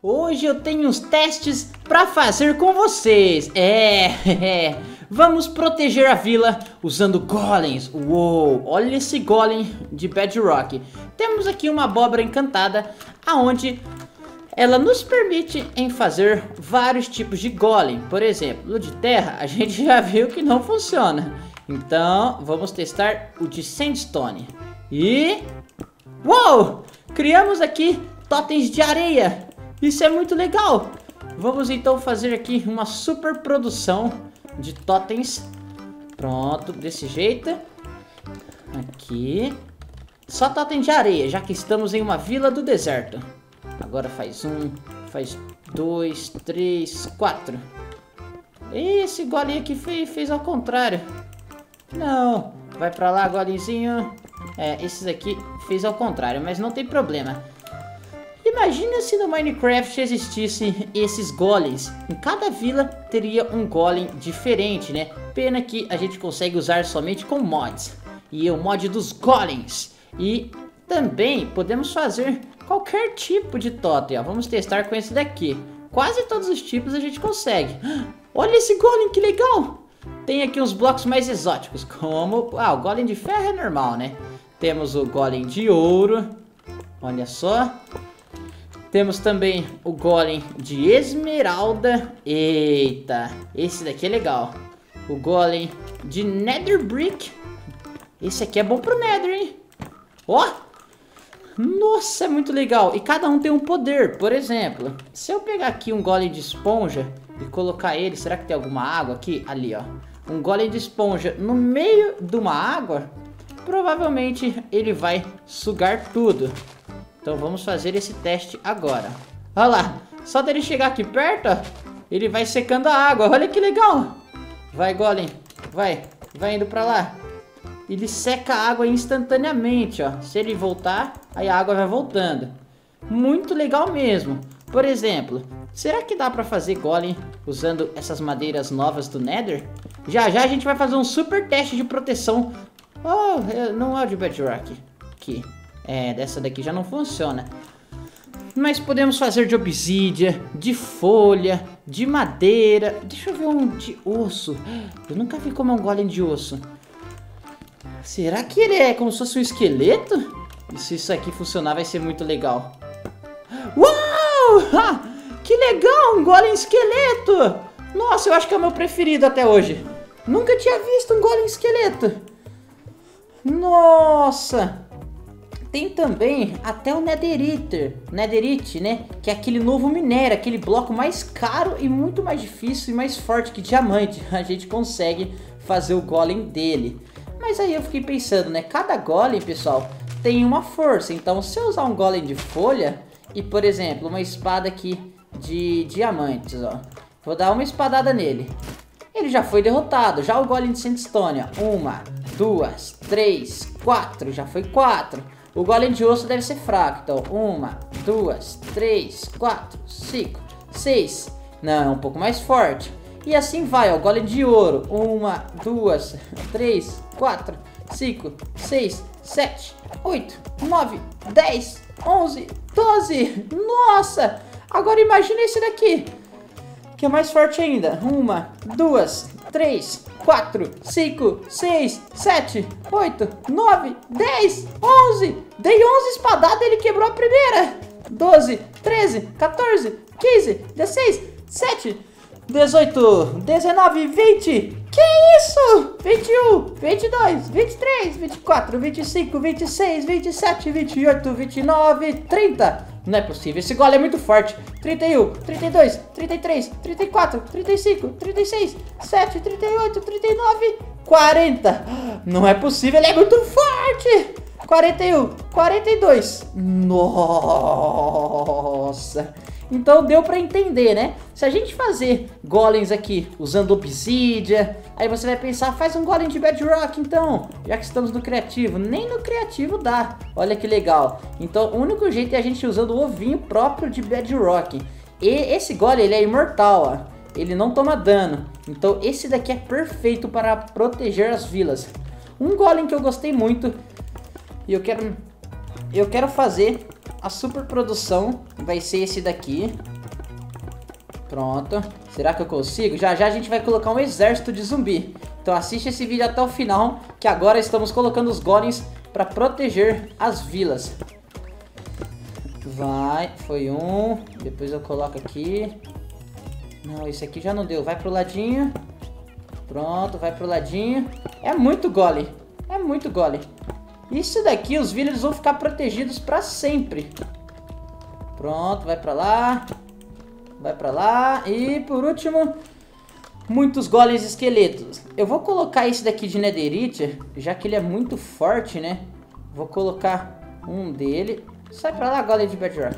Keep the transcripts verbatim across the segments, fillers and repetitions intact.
Hoje eu tenho uns testes para fazer com vocês. É, é, vamos proteger a vila usando golems. Uou, olha esse golem de Bedrock. Temos aqui uma abóbora encantada, aonde ela nos permite em fazer vários tipos de golem. Por exemplo, o de terra a gente já viu que não funciona. Então vamos testar o de sandstone. E... uou! Criamos aqui totens de areia. Isso é muito legal. Vamos então fazer aqui uma super produção de totens. Pronto, desse jeito. Aqui. Só totem de areia, já que estamos em uma vila do deserto. Agora faz um, faz dois, três, quatro. Esse golem aqui fez, fez ao contrário. Não, vai pra lá, golemzinho. É, esses aqui fez ao contrário, mas não tem problema. Imagina se no Minecraft existissem esses golems. Em cada vila teria um golem diferente, né? Pena que a gente consegue usar somente com mods. E é o mod dos golems. E também podemos fazer qualquer tipo de totem, ó. Vamos testar com esse daqui. Quase todos os tipos a gente consegue. Olha esse golem, que legal! Tem aqui uns blocos mais exóticos, como... ah, o golem de ferro é normal, né? Temos o golem de ouro. Olha só. Temos também o golem de esmeralda. Eita, esse daqui é legal. O golem de nether brick. Esse aqui é bom pro nether, hein? Ó! Nossa, é muito legal. E cada um tem um poder. Por exemplo, se eu pegar aqui um golem de esponja e colocar ele... será que tem alguma água aqui? Ali, ó. Um golem de esponja no meio de uma água, provavelmente ele vai sugar tudo. Então vamos fazer esse teste agora. Olha lá, só dele chegar aqui perto, ó, ele vai secando a água. Olha que legal. Vai, golem, vai, vai indo pra lá. Ele seca a água instantaneamente, ó. Se ele voltar, aí a água vai voltando. Muito legal mesmo. Por exemplo, será que dá pra fazer golem usando essas madeiras novas do Nether? Já já a gente vai fazer um super teste de proteção. Oh, não é o de Bedrock. Aqui. É, dessa daqui já não funciona. Mas podemos fazer de obsidian, de folha, de madeira. Deixa eu ver um de osso. Eu nunca vi como é um golem de osso. Será que ele é como se fosse um esqueleto? E se isso aqui funcionar vai ser muito legal. Uau! Ah, que legal, um golem esqueleto! Nossa, eu acho que é o meu preferido até hoje. Nunca tinha visto um golem esqueleto. Nossa! Tem também até o Netherite, Netherite, né? Que é aquele novo minério, aquele bloco mais caro e muito mais difícil e mais forte que diamante. A gente consegue fazer o golem dele. Mas aí eu fiquei pensando, né? Cada golem, pessoal, tem uma força. Então se eu usar um golem de folha e, por exemplo, uma espada aqui de diamantes, ó. Vou dar uma espadada nele. Ele já foi derrotado. Já o golem de sandstone, ó. Uma, duas, três, quatro. Já foi quatro. O golem de osso deve ser fraco. Então, uma, duas, três, quatro, cinco, seis. Não, é um pouco mais forte. E assim vai, ó. O golem de ouro. Uma, duas, três, quatro, cinco, seis, sete, oito, nove, dez, onze, doze. Nossa! Agora imagina esse daqui, que é mais forte ainda. Uma, duas, três, quatro, cinco, seis, sete, oito, nove, dez, onze. Dei onze espadadas e ele quebrou a primeira. doze, treze, quatorze, quinze, dezesseis, dezessete, dezoito, dezenove, vinte. Que isso? vinte e um, vinte e dois, vinte e três, vinte e quatro, vinte e cinco, vinte e seis, vinte e sete, vinte e oito, vinte e nove, trinta. Não é possível, esse golem é muito forte. trinta e um, trinta e dois, trinta e três, trinta e quatro, trinta e cinco, trinta e seis, sete, trinta e oito, trinta e nove, quarenta. Não é possível, ele é muito forte. quarenta e um, quarenta e dois. Nossa. Então deu pra entender, né? Se a gente fazer golems aqui usando obsidian, aí você vai pensar, faz um golem de bedrock então, já que estamos no criativo. Nem no criativo dá. Olha que legal. Então o único jeito é a gente usando o ovinho próprio de bedrock. E esse golem, ele é imortal, ó. Ele não toma dano. Então esse daqui é perfeito para proteger as vilas. Um golem que eu gostei muito e eu quero, eu quero fazer a super produção, vai ser esse daqui. Pronto. Será que eu consigo? Já já a gente vai colocar um exército de zumbi. Então assiste esse vídeo até o final, que agora estamos colocando os golems para proteger as vilas. Vai, foi um. Depois eu coloco aqui. Não, esse aqui já não deu. Vai pro ladinho. Pronto, vai pro ladinho. É muito golem. É muito golem. Isso daqui, os villagers vão ficar protegidos para sempre. Pronto, vai pra lá. Vai pra lá. E por último, muitos golems esqueletos. Eu vou colocar esse daqui de netherite, já que ele é muito forte, né? Vou colocar um dele. Sai pra lá, golem de bedrock.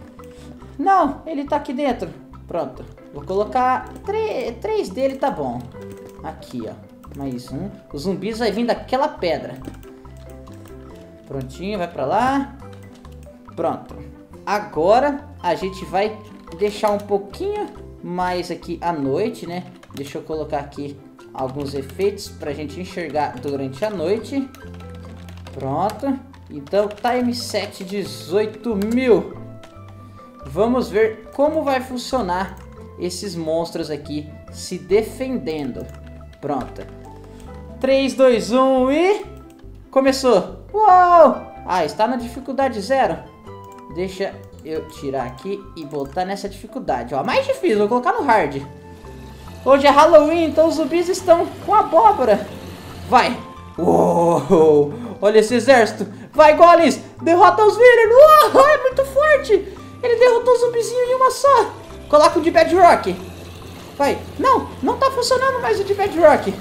Não, ele tá aqui dentro. Pronto. Vou colocar três dele, tá bom. Aqui, ó. Mais um. Os zumbis vai vir daquela pedra. Prontinho, vai pra lá. Pronto. Agora a gente vai deixar um pouquinho mais aqui à noite, né? Deixa eu colocar aqui alguns efeitos pra gente enxergar durante a noite. Pronto. Então, time set dezoito mil. Vamos ver como vai funcionar esses monstros aqui se defendendo. Pronto. três, dois, um e... Começou. Uou! Ah, está na dificuldade zero. Deixa eu tirar aqui e botar nessa dificuldade. Ó, mais difícil, vou colocar no hard. Hoje é Halloween, então os zumbis estão com abóbora. Vai. Uou! Olha esse exército. Vai, golems! Derrota os villagers! Uou! É muito forte! Ele derrotou os zumbizinhos em uma só. Coloca o de bedrock. Vai. Não, não tá funcionando mais o de bedrock.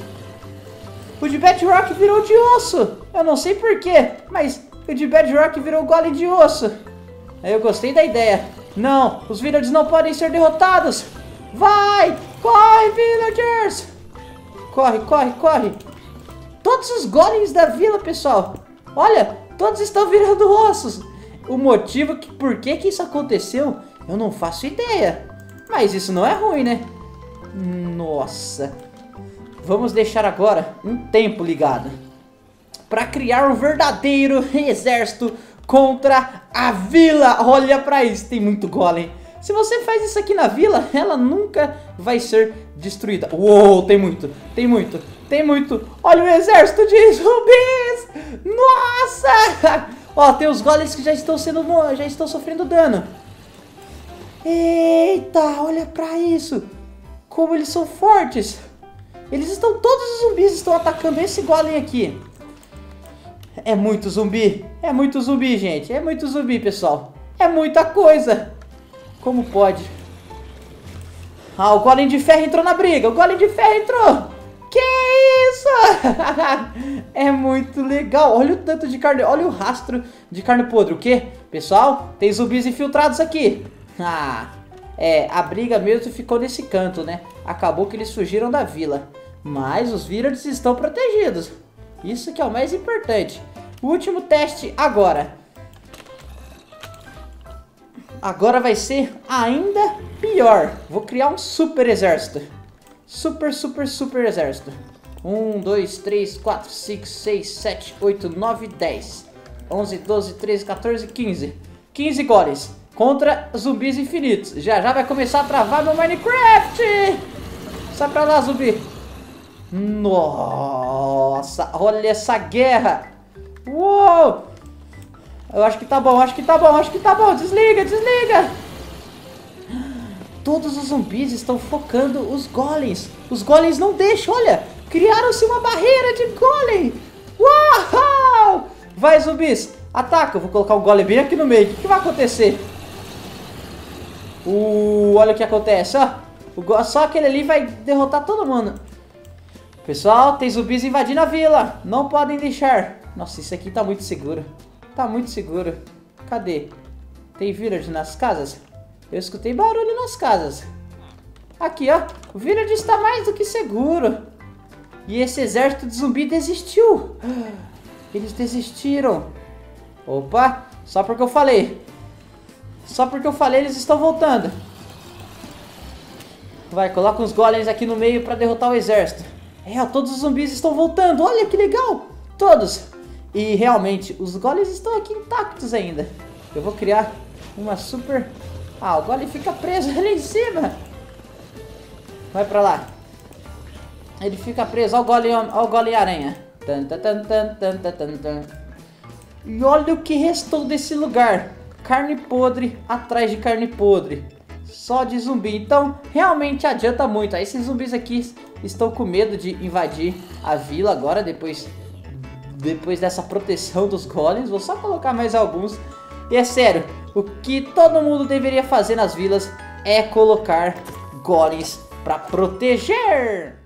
O de bedrock virou de osso. Eu não sei porquê, mas o de bedrock virou golem de osso. Eu gostei da ideia. Não, os villagers não podem ser derrotados. Vai! Corre, villagers! Corre, corre, corre. Todos os golems da vila, pessoal. Olha, todos estão virando ossos. O motivo que, por que que isso aconteceu, eu não faço ideia. Mas isso não é ruim, né? Nossa. Vamos deixar agora um tempo ligado para criar um verdadeiro exército contra a vila. Olha pra isso, tem muito golem. Se você faz isso aqui na vila, ela nunca vai ser destruída. Uou, tem muito, tem muito, tem muito. Olha o exército de zumbis. Nossa! Ó, tem os golems que já estão sendo, já estão sofrendo dano. Eita, olha pra isso. Como eles são fortes. Eles estão, todos os zumbis estão atacando esse golem aqui. É muito zumbi. É muito zumbi, gente. É muito zumbi, pessoal. É muita coisa. Como pode? Ah, o golem de ferro entrou na briga. O golem de ferro entrou. Que isso? É muito legal. Olha o tanto de carne. Olha o rastro de carne podre. O quê? Pessoal, tem zumbis infiltrados aqui. Ah, é, a briga mesmo ficou nesse canto, né? Acabou que eles fugiram da vila. Mas os villagers estão protegidos. Isso que é o mais importante. O último teste agora. Agora vai ser ainda pior. Vou criar um super exército. Super, super, super exército. um, dois, três, quatro, cinco, seis, sete, oito, nove, dez, onze, doze, treze, quatorze, quinze. quinze golems contra zumbis infinitos. Já já vai começar a travar meu Minecraft. Sai pra lá, zumbi. Nossa, olha essa guerra. Uou. Eu acho que tá bom, acho que tá bom, acho que tá bom. Desliga, desliga. Todos os zumbis estão focando os golems. Os golems não deixam, olha. Criaram-se uma barreira de golem. Uau! Vai, zumbis. Ataca. Eu vou colocar o golem bem aqui no meio. O que vai acontecer? Uh, olha o que acontece, ó. O, só aquele ali vai derrotar todo mundo. Pessoal, tem zumbis invadindo a vila. Não podem deixar. Nossa, isso aqui tá muito seguro. Tá muito seguro. Cadê? Tem village nas casas? Eu escutei barulho nas casas. Aqui, ó. O village está mais do que seguro. E esse exército de zumbi desistiu. Eles desistiram. Opa, só porque eu falei. Só porque eu falei, eles estão voltando. Vai, coloca uns golems aqui no meio para derrotar o exército. É, ó, todos os zumbis estão voltando. Olha que legal. Todos. E realmente, os golems estão aqui intactos ainda. Eu vou criar uma super... Ah, o golem fica preso ali em cima. Vai pra lá. Ele fica preso. Olha o Golem, olha o Golem Aranha. Tan, tan, tan, tan, tan, tan, tan, tan. E olha o que restou desse lugar. Carne podre atrás de carne podre. Só de zumbi. Então, realmente adianta muito. Esses zumbis aqui estão com medo de invadir a vila agora, depois, depois dessa proteção dos golems. Vou só colocar mais alguns. E é sério, o que todo mundo deveria fazer nas vilas é colocar golems para proteger.